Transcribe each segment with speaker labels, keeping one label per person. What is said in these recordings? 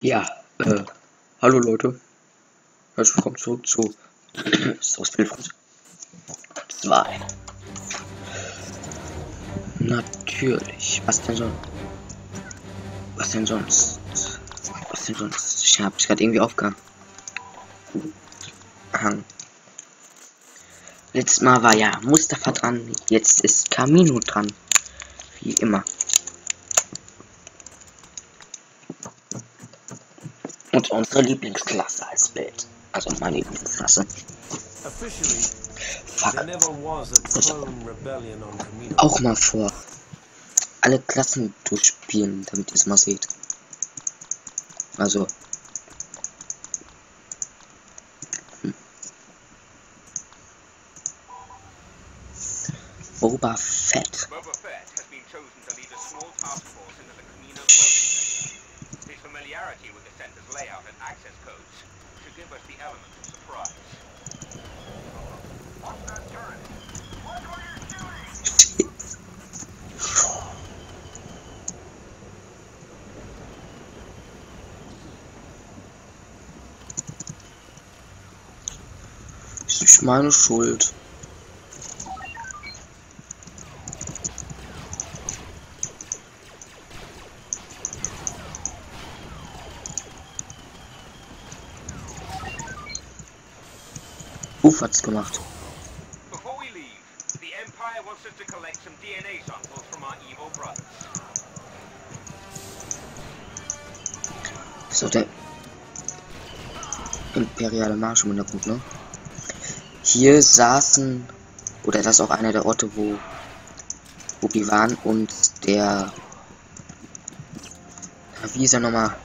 Speaker 1: Ja, hallo Leute, herzlich willkommen zurück zu Star Spielfront 2. Natürlich, was denn sonst? Was denn sonst? Was denn sonst? Ich habe gerade irgendwie aufgehangen. Letztes Mal war ja Mustafa dran, jetzt ist Camino dran. Wie immer. Und unsere Lieblingsklasse als Bild. Also meine Lieblingsklasse. Fuck. Auch mal vor. Alle Klassen durchspielen, damit ihr es mal seht. Also. Boba Fett.
Speaker 2: His familiarity with the center's layout and access codes should give us the element of surprise. Watch that turret. Watch where you're shooting.
Speaker 1: Ist nicht meine Schuld. Hat's gemacht.
Speaker 2: Before we leave, the Empire wants us to collect some DNA samples from our evil brothers.
Speaker 1: So, der imperiale Marsch im Hintergrund, ne? Hier saßen, oder das ist auch einer der Orte, wo Obi-Wan und der, wie ist er nochmal?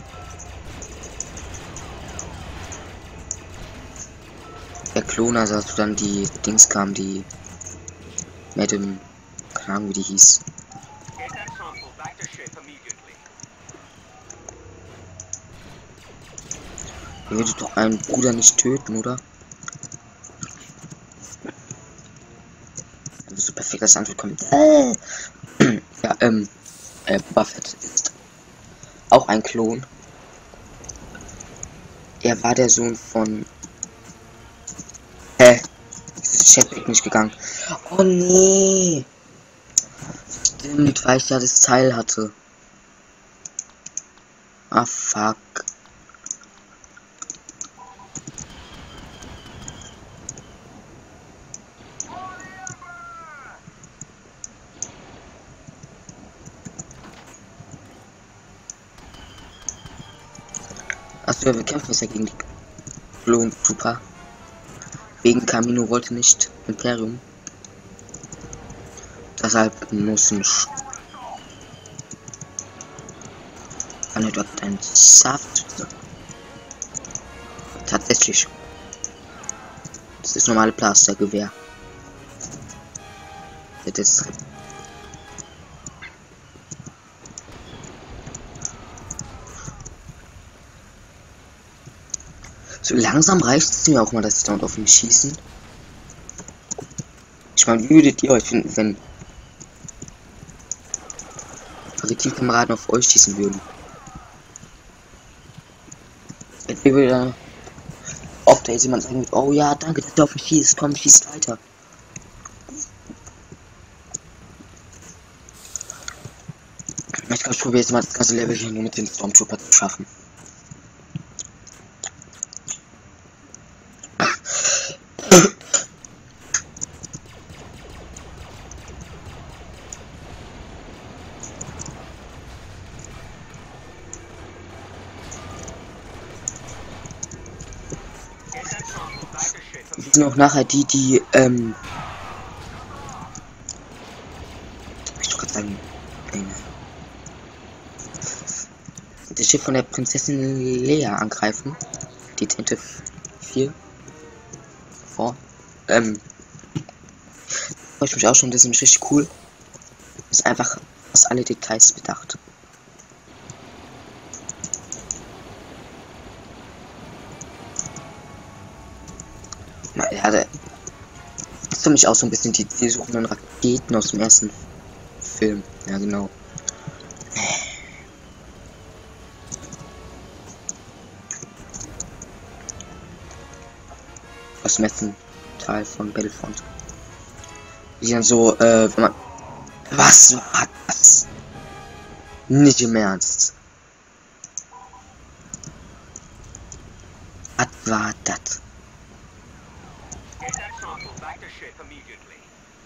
Speaker 1: Der Kloner saß, dann die Dings kam, die Madame, keine Ahnung wie die hieß.
Speaker 2: Get that sample back to ship immediately.
Speaker 1: Ihr würdet doch einen Bruder nicht töten, oder? Dann wirst du perfekt das Antwort kommen. Ja, Boba Fett ist auch ein Klon. Er war der Sohn von... Ist Chatback nicht gegangen? Oh nee! Stimmt, weil ich ja das Teil hatte. Ah, fuck. Achso, ja, wir kämpfen jetzt ja gegen die Klon Trooper. Wegen Camino wollte nicht Imperium. Deshalb müssen kann er dort ein Saft. Tatsächlich. Das ist normale Plastergewehr. Das ist so langsam reicht es mir auch mal, dass sie dort auf mich schießen. Ich meine, wie würdet ihr euch finden, wenn eure Teamkameraden auf euch schießen würden? Entweder würde oft da jemand sagen, oh ja, danke, dass du auf mich schießt, komm, schießt weiter. Ich glaube, ich probiere jetzt mal das ganze Level hier nur mit den Stormtrooper zu schaffen. Wir sind auch nachher die, ich möchte gerade sagen, das Schiff von der Prinzessin Leia angreifen. Die Tinte 4. Freue ich mich auch schon, das ist nämlich richtig cool. Ist einfach fast alle Details bedacht. Na, ja, das ist für mich auch so ein bisschen die suchenden Raketen aus dem ersten Film. Ja, genau. das Messen-Teil von Battlefront. Die dann so, wenn man... Was war das? Nicht im Ernst. Was war das?
Speaker 2: Get that sample back to ship immediately.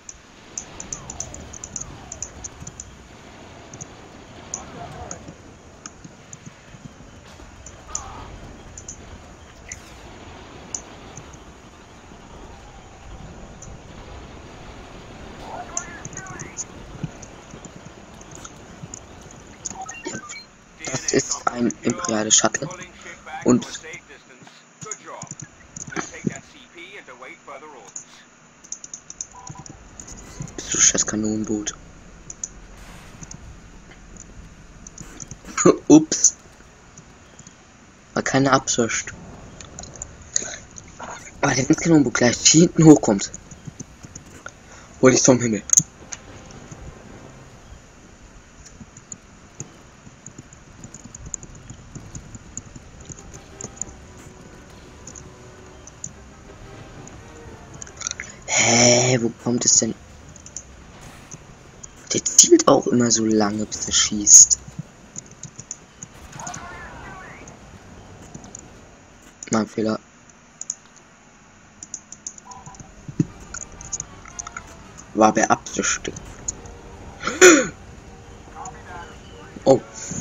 Speaker 1: Das ist ein imperiales Shuttle. Und bist du scheiß Kanonenboot. Ups. War keine Absicht. Aber wenn das Kanonenboot gleich hier hinten hochkommt, hol ich vom Himmel. Hä, wo kommt es denn? Der zielt auch immer so lange, bis er schießt. Mein Fehler. War beabsichtigt. Oh.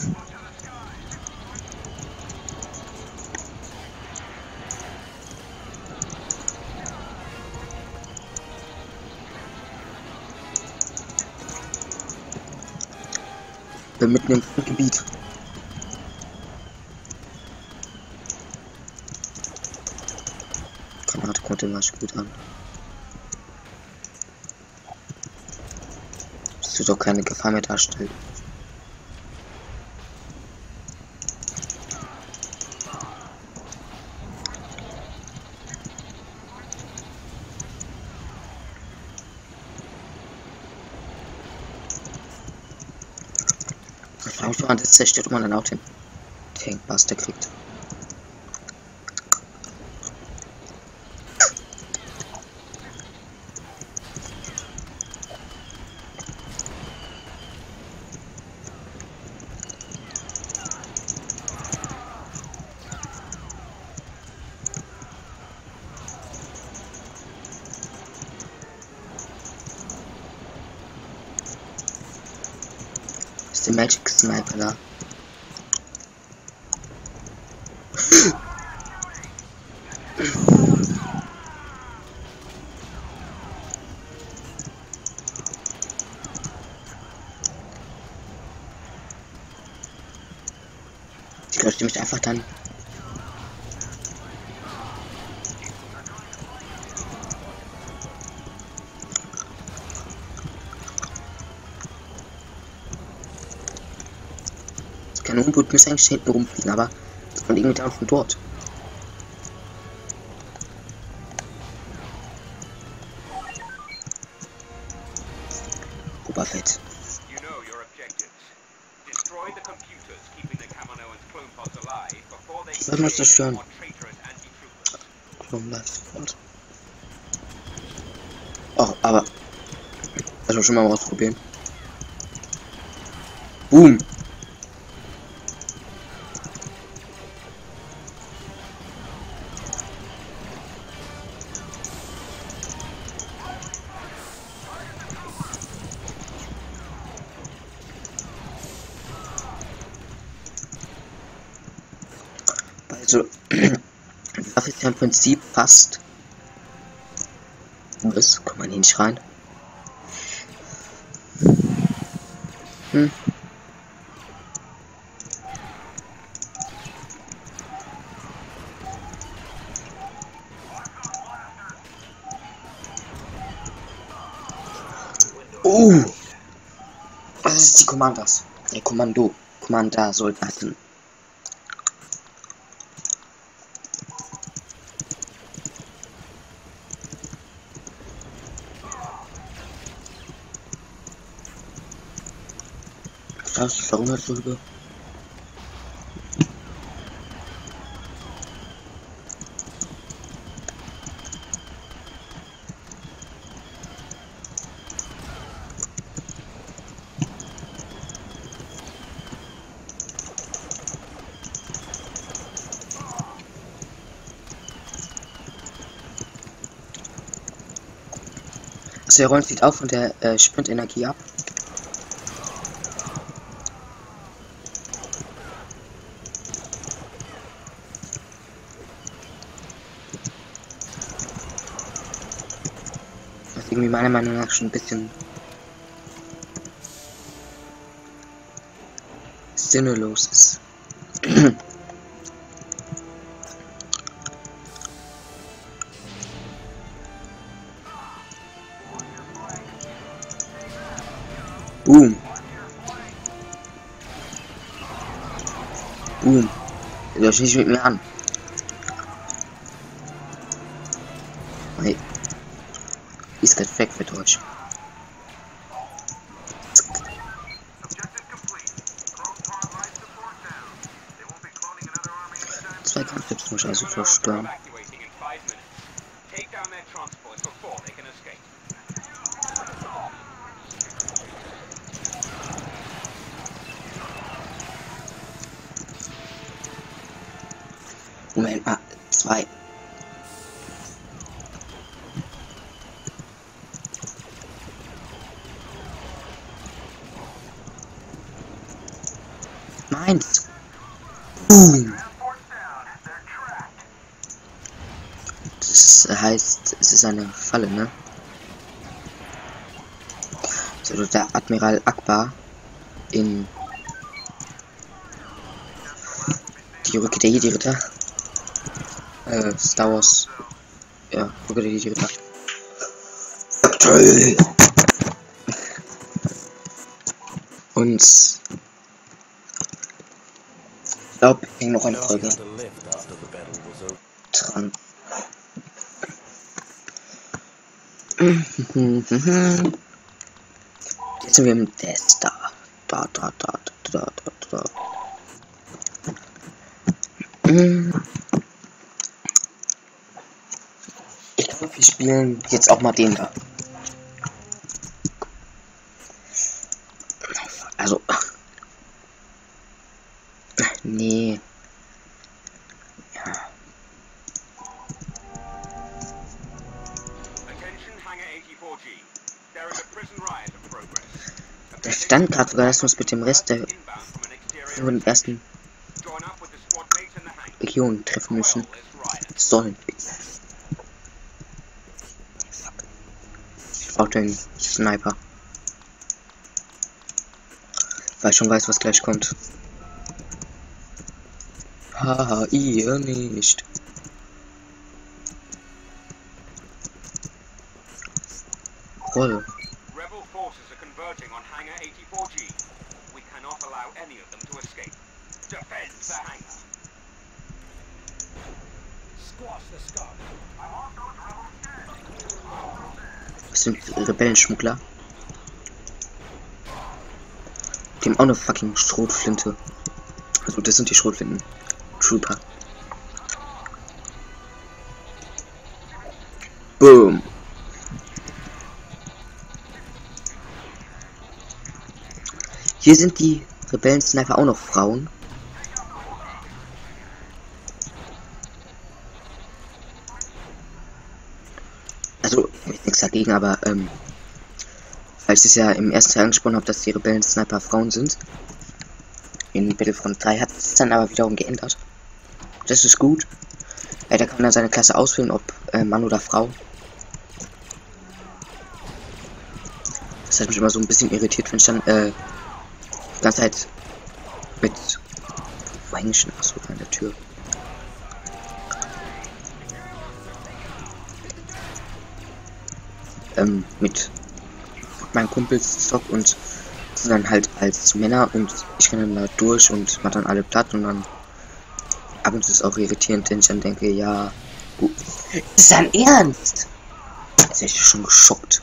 Speaker 1: Bin mitten im Gebiet. Granate kommt immer gut an. Das wird doch keine Gefahr mehr darstellen. Das zerstört man dann auch den Tankbuster kriegt. Ist der Magic Sniper da? Ich lösche mich einfach dann. Das Kanonenboot müsste eigentlich hinten rumfliegen, aber das kommt irgendwie dann von dort. Oberfett. Was muss das schon? Sofort. Oh, aber das wir schon mal ausprobieren. Boom. Also, die Waffe ist ja im Prinzip fast. Was? Kommt man hier nicht rein? Hm. Oh! Das ist die Kommandas. Der Kommandersoldaten. Was verwundert darüber? Also der Rollen zieht auf und der Sprintenergie ab. Was irgendwie meiner Meinung nach schon ein bisschen sinnlos ist. Boom. Boom. Der läuft nicht mit mir an. Nee. Ist das weg für Deutsch. Zwei Kampfschips muss ich also zerstören. Moment mal, zwei. Meins. Boom. Das heißt, es ist eine Falle, ne? So, der Admiral Akbar in die Rückkehr der Jedi-Ritter. Star Wars. Ja, Rückkehr der Jedi-Ritter. Und ich glaube, hängt noch eine Folge dran. Jetzt sind wir im Death Star. Da. Ich glaube, wir spielen jetzt auch mal den da. Also. Nee. Ja. Da stand gerade sogar, dass wir uns mit dem Rest der ersten Region treffen müssen. Sollen. Ich brauche den Sniper. Weil ich schon weiß, was gleich kommt. Haha, ihr nicht. Roll.
Speaker 2: Rebel forces are converging on Hangar 84G. We cannot allow any of them to escape. Defend the hangar. Squash the scum. I want those rebels.
Speaker 1: Das sind Rebellenschmuggler. Die haben auch eine fucking Schrotflinte. Also das sind die Schrotflinten. Trooper. Boom. Hier sind die Rebellen-Sniper auch noch Frauen. Also, nichts dagegen, aber weil ich es ja im ersten Teil angesprochen habe, dass die Rebellen-Sniper Frauen sind. In Battlefront 3 hat es dann aber wiederum geändert. Das ist gut. Da kann man dann seine Klasse auswählen, ob Mann oder Frau. Das hat mich immer so ein bisschen irritiert, wenn ich dann die ganze Zeit mit wo hänge ich denn? Achso, an der Tür. Mit meinen Kumpels zock und sind dann halt als Männer und ich renne dann da durch und mach dann alle platt und dann ab und zu ist es auch irritierend, wenn ich dann denke, ja, gut. Ist dein Ernst? Jetzt bin ich schon geschockt.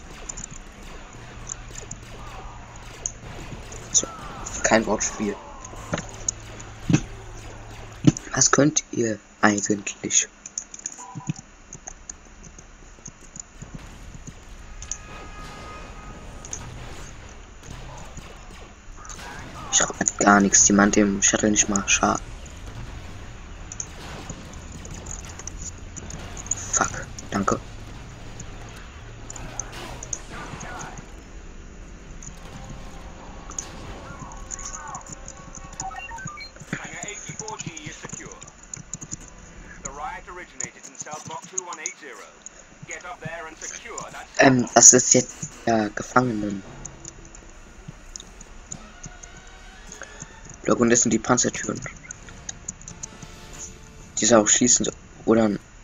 Speaker 1: So, kein Wortspiel. Was könnt ihr eigentlich? Ich hab gar nichts, die meint dem Shuttle nicht mal Schaden. Fuck, danke.
Speaker 2: Stealth Block 2180. Get up there and secure that.
Speaker 1: Das ist jetzt der Gefangenen. Und das sind die Panzertüren. Diese auch schließen oder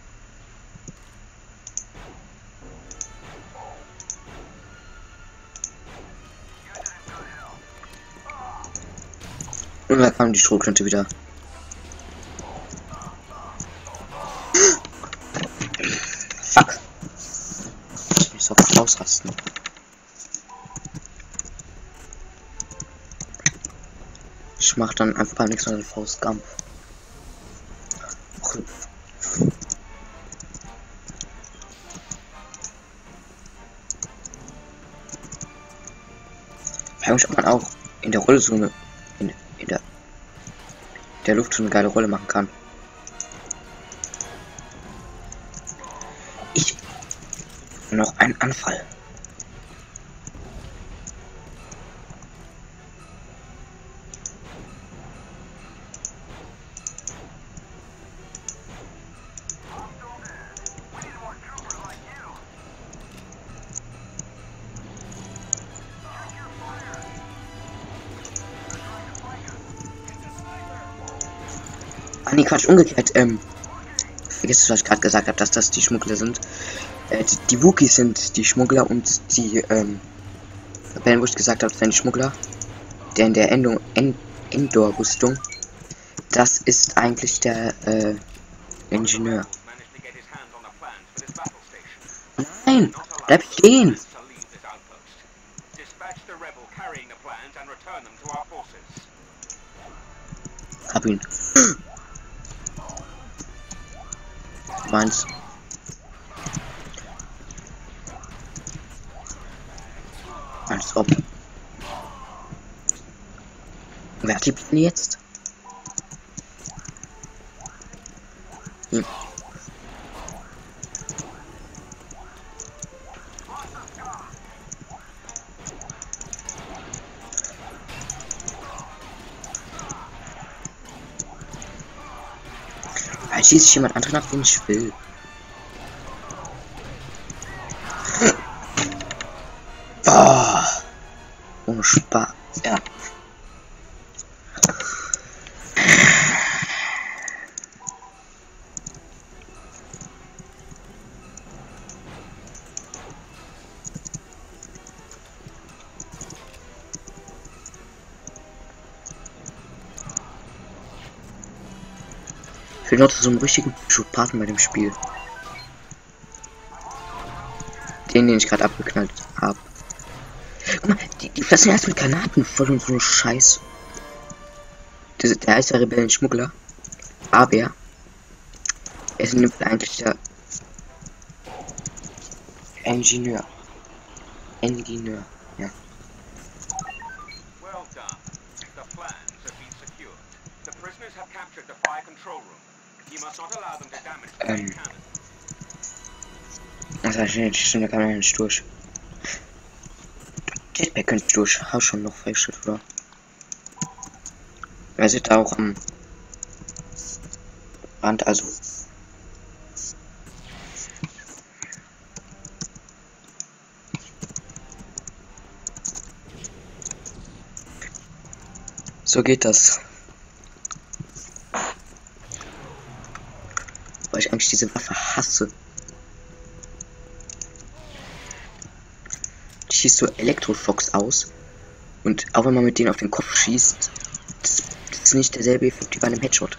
Speaker 1: und da kam die Schrotflinte wieder. Fuck. Ich muss doch ausrasten. Ich mach dann einfach beim nächsten Mal den Faustkampf. Eigentlich, ob man auch in der Rolle so eine in der Luft so eine geile Rolle machen kann. Ich noch ein Anfall. Ah, nee, Quatsch, umgekehrt, vergiss, was ich gerade gesagt habe, dass das die Schmuggler sind. Die Wookies sind die Schmuggler und die, Rebellen, wo ich gesagt habe, das sind die Schmuggler. Der in der Endor-Rüstung, das ist eigentlich der, Ingenieur. Nein, bleib stehen! Hab ihn. Meins. Als ob. Wer hat die Pläne jetzt? Hm. Weil schießt sich jemand anderen ab, den ich will. Boah. Ohne Spaß. Ja. Ich bin noch so einem richtigen Psychopathen bei dem Spiel. Den ich gerade abgeknallt habe. Guck mal, die fressen erst mit Granaten voll und so Scheiß. Der heißt ja Rebellenschmuggler. Aber er ist eigentlich der Ingenieur. Ja.
Speaker 2: Well done. The plans have been secured. The prisoners have captured the fire control room. You must not allow them to damage the main cannon.
Speaker 1: Also stimmt, da kann man nicht durch. Jetpack könnte ich durch. Hau schon noch Freischritt, oder? Er sitzt auch am Rand, also. So geht das. Weil ich eigentlich diese Waffe hasse. Schießt so Elektroschocks aus. Und auch wenn man mit denen auf den Kopf schießt, das ist nicht derselbe Effekt wie bei einem Headshot.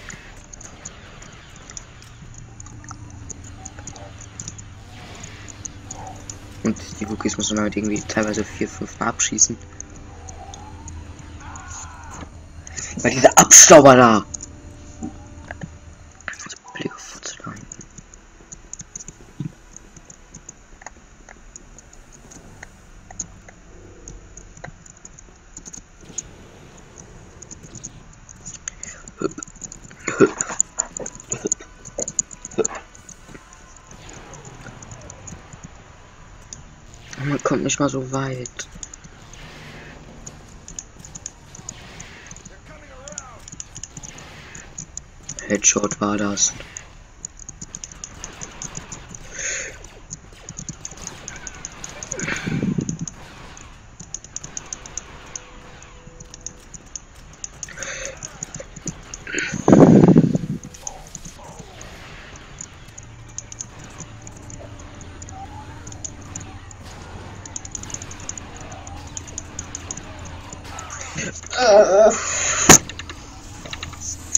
Speaker 1: Und die Wookies muss man halt irgendwie teilweise 4-5 Mal abschießen. Weil dieser Abstauber da. Also Blicke da hinten. Man kommt nicht mal so weit. Headshot war das.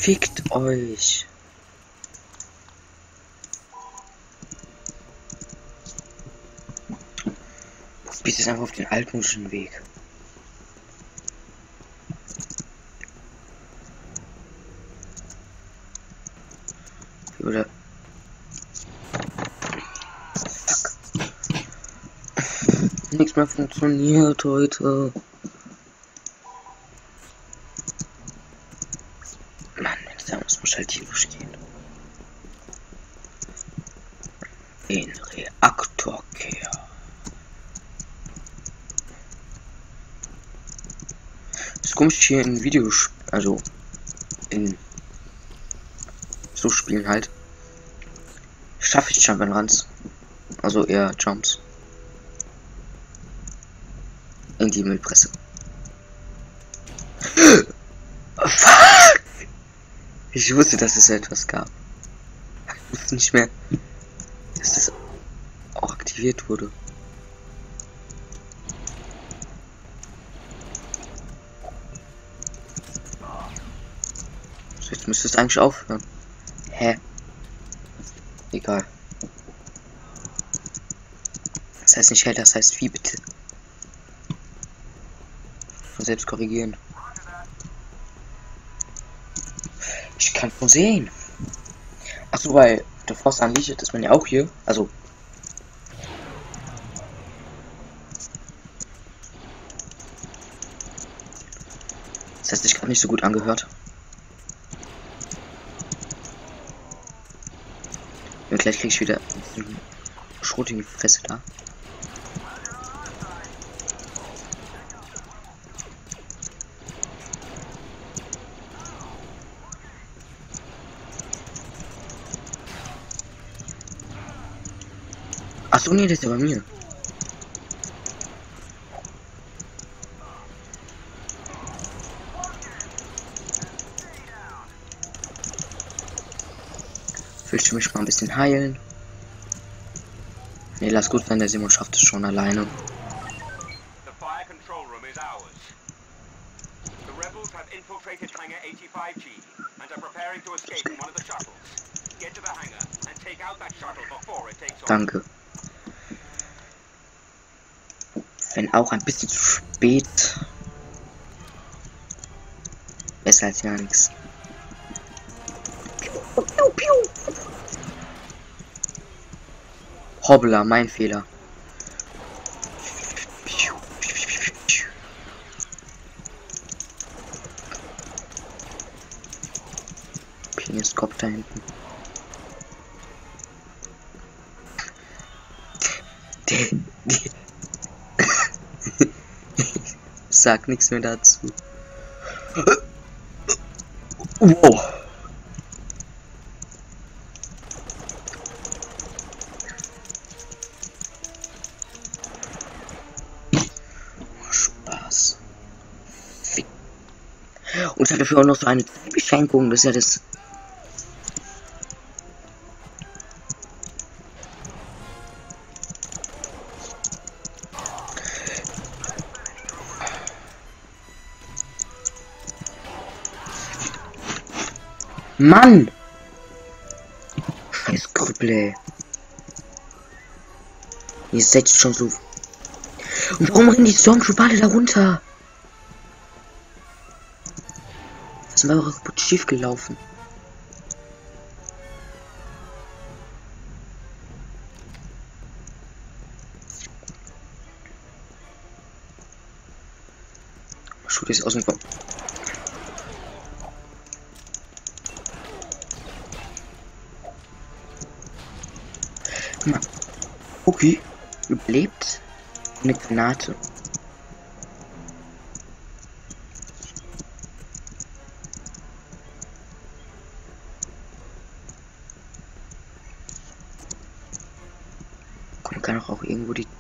Speaker 1: Fickt euch. Jetzt bist du einfach auf den altmodischen Weg. Oder nichts mehr funktioniert heute. Mann, das muss halt hier durchgehen. In Reaktorkehr. Das ist komisch hier in Videos, also in so Spielen halt. Schaffe ich Jump'n'Runs. Also eher Jumps. In die Müllpresse. Fuck! Ich wusste, dass es etwas gab. Ich wusste nicht mehr, dass das auch aktiviert wurde. So, jetzt müsste es eigentlich aufhören. Hä? Egal. Das heißt nicht hält, das heißt wie bitte. Von selbst korrigieren. Ich kann schon sehen. Achso, bei der Force Unleashed ist man ja auch hier. Also. Das heißt, ich gerade nicht so gut angehört. Und gleich krieg ich wieder Schrot in die Fresse da. Achso, nee, das ist ja bei mir. Willst du mich mal ein bisschen heilen? Nee, lass gut sein, der Simon schafft es schon alleine.
Speaker 2: The fire control room is ours. The rebels have infiltrated Hangar 85G and are preparing to escape in one of the shuttles. Get to the hangar and take out that shuttle before it takes off.
Speaker 1: Danke. Wenn auch ein bisschen zu spät. Besser als ja nichts. Hoppla, mein Fehler. Peniskopf da hinten. Sag nichts mehr dazu. Wow. Spaß. Fick. Und ich hatte dafür auch noch so eine Beschränkung, das ist ja das. Mann! Scheiß Krüppel. Ihr seid schon so. Und warum rennen die Stormtrooper alle da runter? Was ist denn eure kaputt schief gelaufen? Schut ist aus dem Kopf. Okay, überlebt eine Granate. Komm, kann auch irgendwo die.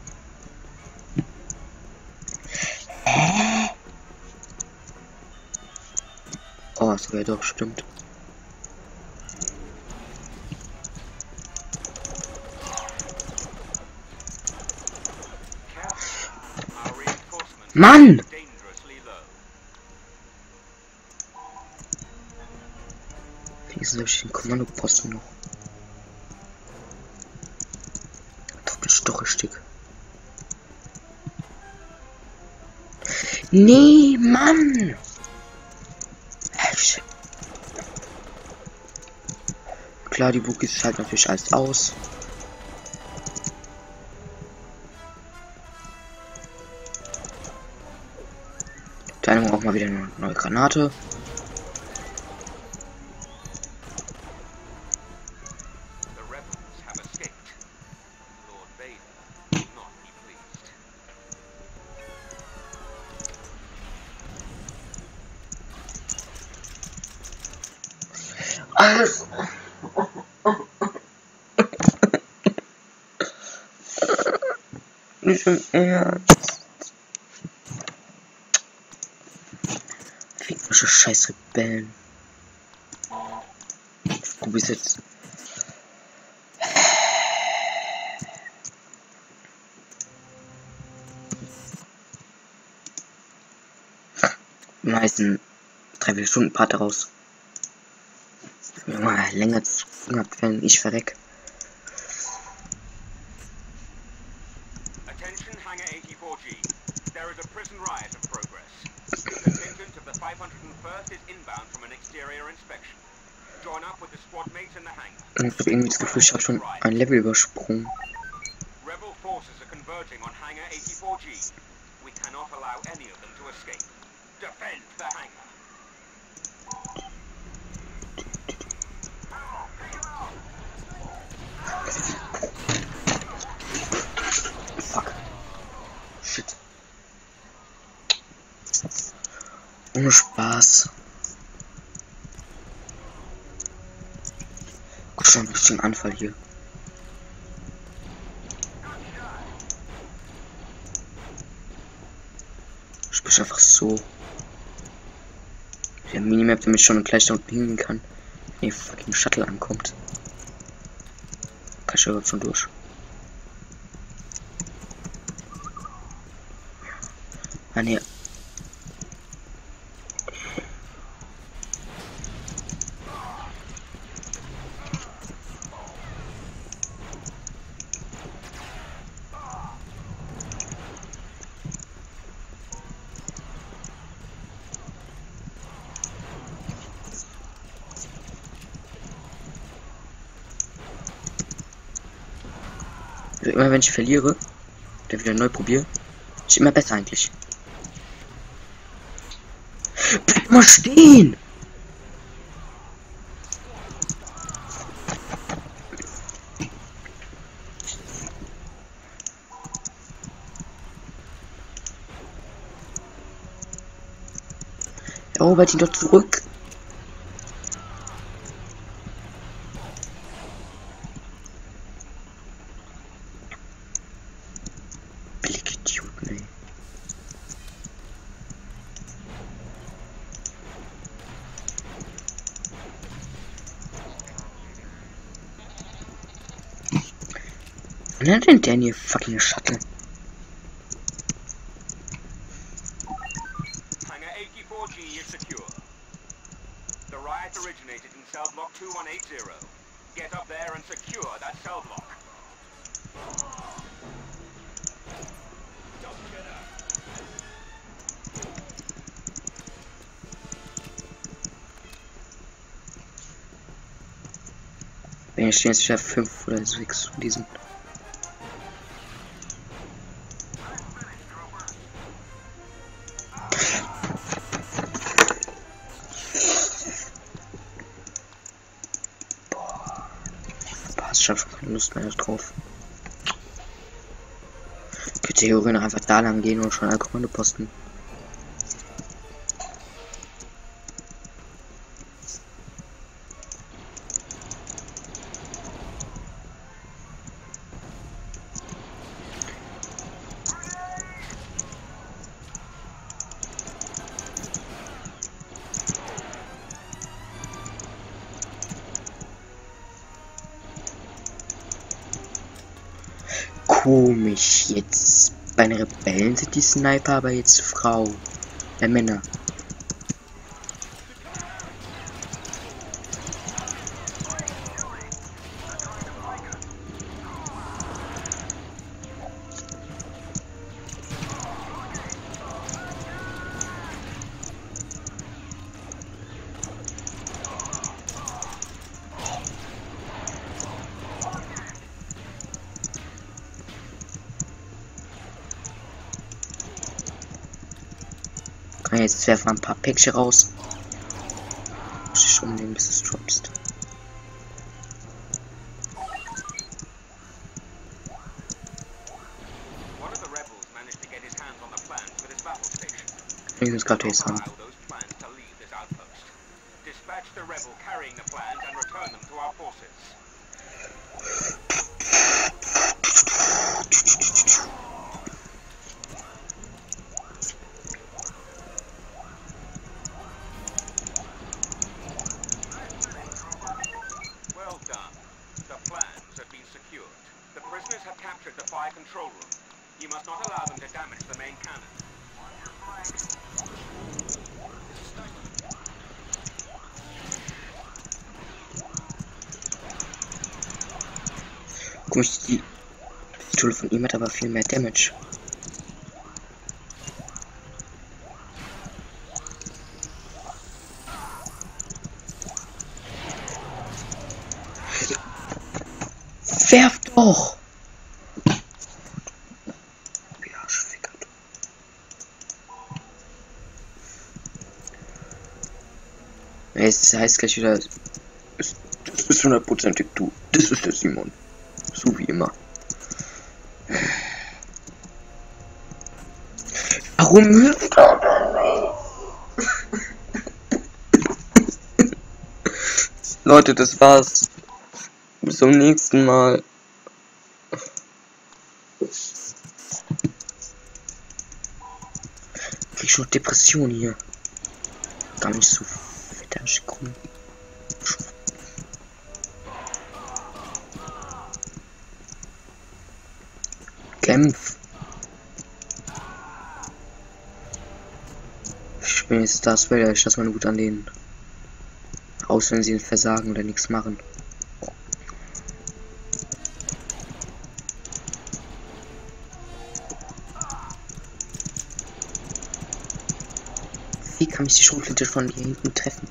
Speaker 1: Oh, das wäre doch stimmt. Mann! Wenigstens habe ich den Kommandoposten noch. Doppelstochestick. Nee, Mann! Klar, die Bookies schalten natürlich alles aus. Dann auch mal wieder eine neue Granate. Alles. Nicht im Ernst. Fickische scheiß Rebellen. Du bist jetzt. Die meisten 3-4 Stunden Part daraus. Mal länger zu tun habt, wenn ich verreck.
Speaker 2: Attention Hangar 84G. There is a prison riot in progress. The contingent of the 501st is inbound from an exterior inspection. Join up with the squad mates in the hangar.
Speaker 1: Ich habe irgendwie das Gefühl, ich habe schon ein Level übersprungen.
Speaker 2: Rebel forces are converging on Hangar 84G. We cannot allow any of them to escape. Defend the hangar.
Speaker 1: Fuck. Shit. Ohne Spaß. Gut, schon ein bisschen Anfall hier. Ich bin einfach so. Der Minimap, damit ich schon gleich da unten hingehen kann, wenn die fucking Shuttle ankommt. Kann ich überhaupt schon durch? Ah ne. Also immer wenn ich verliere, dann wieder neu probiere, ist immer besser eigentlich. Bleib mal stehen! Erobert ihn doch zurück! Wann hat denn Daniel fucking Shuttle?
Speaker 2: Hangar 84G is secure. The riot originated in cell block 2180. Get up there and secure that cell block.
Speaker 1: Wenn ich jetzt wieder 5 oder 6 von diesen. Ich habe keine Lust mehr drauf. Die Theorie noch einfach da lang gehen und schon ein Kommandoposten. Komisch, jetzt bei den Rebellen sind die Sniper aber jetzt Frau, Männer. Jetzt werfen wir ein paar Päckchen raus. Muss ich umnehmen, bis es droppst. Ich muss gerade jetzt haben.
Speaker 2: Well done. The plans have been secured. The prisoners have captured the fire control room. You must not allow them to damage the main cannon.
Speaker 1: Guck, die Pistole von ihm hat aber viel mehr Damage. Werf doch! Ja, Schwicker. Es heißt gleich wieder, das ist 100%ig du. Das ist der Simon. So wie immer. Warum hilft er denn? Leute, das war's. Bis zum nächsten Mal. Krieg schon Depression hier. Gar nicht so fetter Schickung. Kämpf. Ich bin jetzt das Vader, ich lasse meine Wut an denen. Aus, wenn sie versagen oder nichts machen. Wie kann mich die Schrotflinte von hier hinten treffen?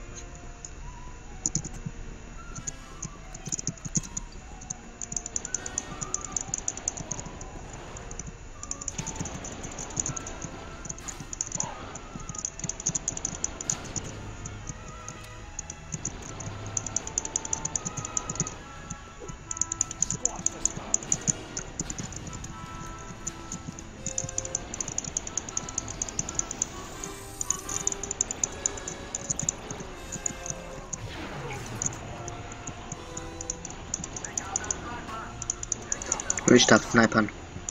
Speaker 1: Ich darf snipern.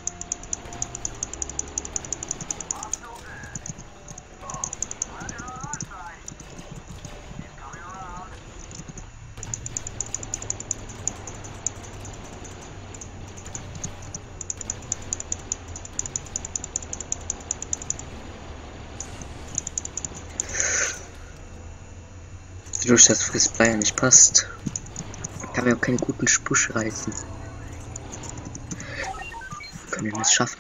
Speaker 1: Durch das Frissbleier nicht passt, kann mir auch keine guten Spusch reißen. Können wir es schaffen?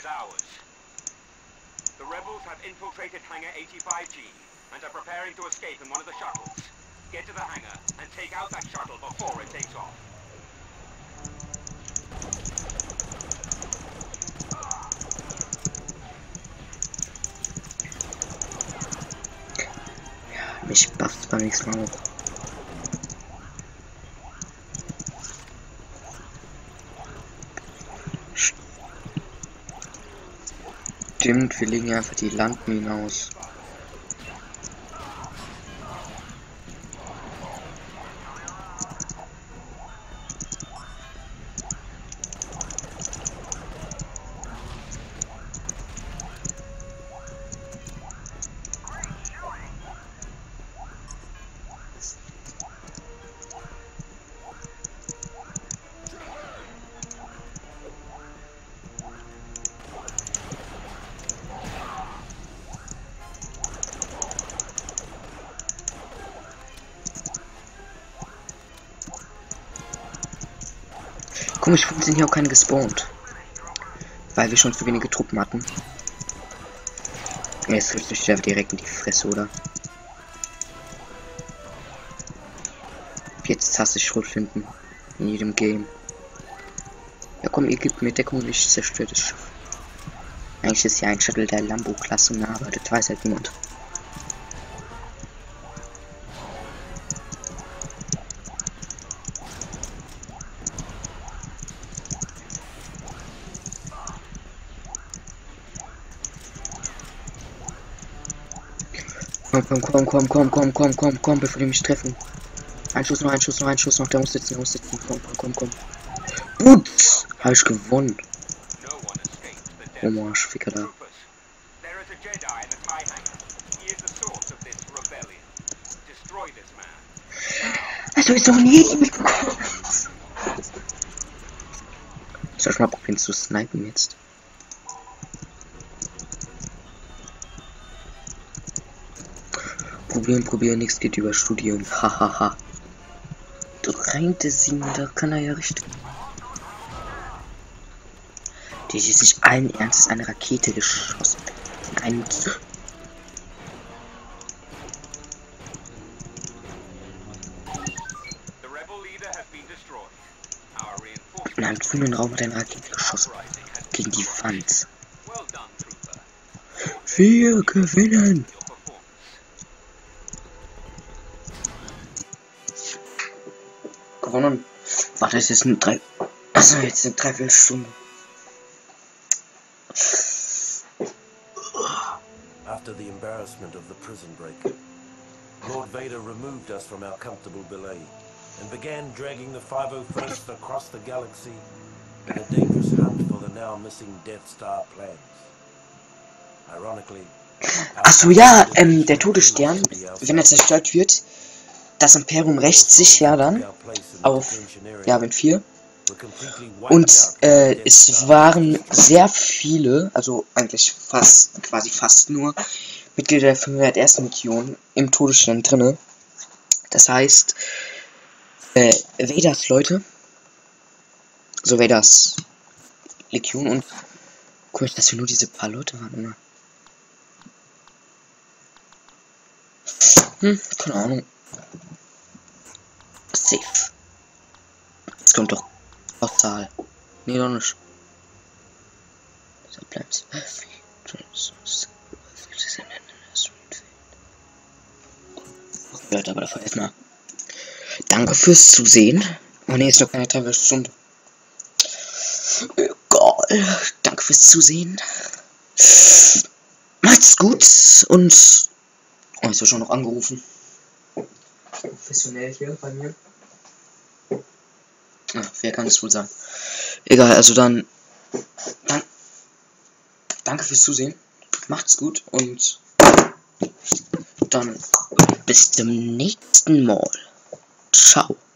Speaker 2: The rebels have infiltrated Hangar 85G and are preparing to escape in one of the shuttles. Get to the hangar and take out that shuttle before it takes off.
Speaker 1: Ja, mich bufft beim nächsten Mal auch. Stimmt, wir legen einfach die Landminen aus. Komisch, sind hier auch keine gespawnt. Weil wir schon zu wenige Truppen hatten. Jetzt kriegst du dich direkt in die Fresse, oder? Jetzt hasse ich Schrotflinten. In jedem Game. Ja komm, ihr gebt mir Deckung und ich zerstöre das Schiff. Eigentlich ist ja ein Shuttle der Lambo-Klasse, ne, aber das weiß halt niemand. Komm, bevor die mich treffen. Ein Schuss noch, der muss sitzen, komm. Putz! Hab ich gewonnen. Oh Marsch, Ficker da. Also ist doch nie mitbekommen. Soll ich mal probieren zu snipen jetzt? Probieren, nichts geht über Studium. Hahaha. Du reinte sie, da kann er ja richtig. Die ist nicht allen Ernstes eine Rakete geschossen. In einem grünen Raum hat eine Rakete geschossen. Gegen die Wand. Wir gewinnen! Gewonnen. Warte, es ist eine jetzt eine Dreiviertelstunde.
Speaker 3: After the embarrassment of the prison break, Lord Vader removed us from our comfortable belay and began dragging the 501st across the galaxy in a dangerous hunt for the now missing Death Star plans. Ironically,
Speaker 1: achso, ja, der Todesstern, wenn er zerstört wird, das Imperium rächt sich ja dann auf Yavin 4. Und es waren sehr viele, also eigentlich quasi fast nur Mitglieder der 501. Legion im Todesstern drinne. Das heißt, Vaders Leute, so Vaders Legion, und komisch, dass wir nur diese paar Leute waren, oder? Keine Ahnung. Safe. Es kommt doch Zahl. Nee, doch nicht. So bleibt. Leute, aber davon erstmal. Danke fürs Zusehen. Oh ne, ist doch keine Dreiviertelstunde. Egal. Danke fürs Zusehen. Macht's gut und. Oh, ist ja schon noch angerufen. Professionell hier bei mir. Ach, wer kann es wohl sagen? Egal, also dann danke fürs Zusehen. Macht's gut und dann bis zum nächsten Mal. Ciao.